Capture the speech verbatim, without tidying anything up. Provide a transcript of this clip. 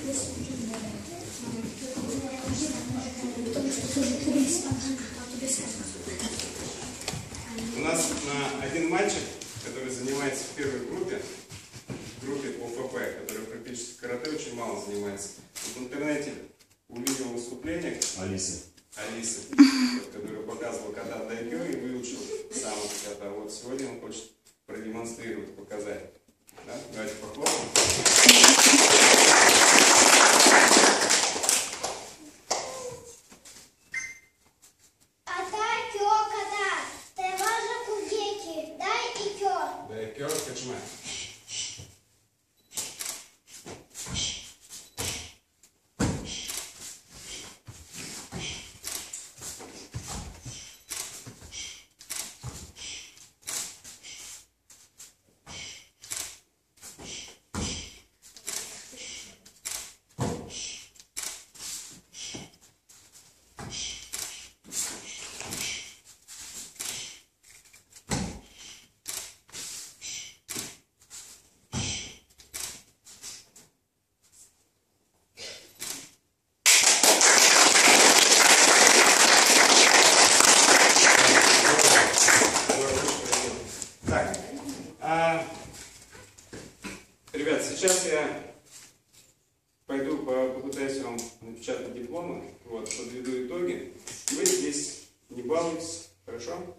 У нас на один мальчик, который занимается в первой группе, в группе по эф пэ, который практически карате очень мало занимается. В интернете увидел выступление Алисы, Алисы, которая показывала ката дайкё и выучил сам это ката. Вот сегодня он хочет продемонстрировать, показать. Да? Давайте похлопаем. Дайкё, качма. Так, а, ребят, сейчас я пойду попытаюсь вам напечатать дипломы, вот, подведу итоги. Вы здесь не балуйтесь, хорошо?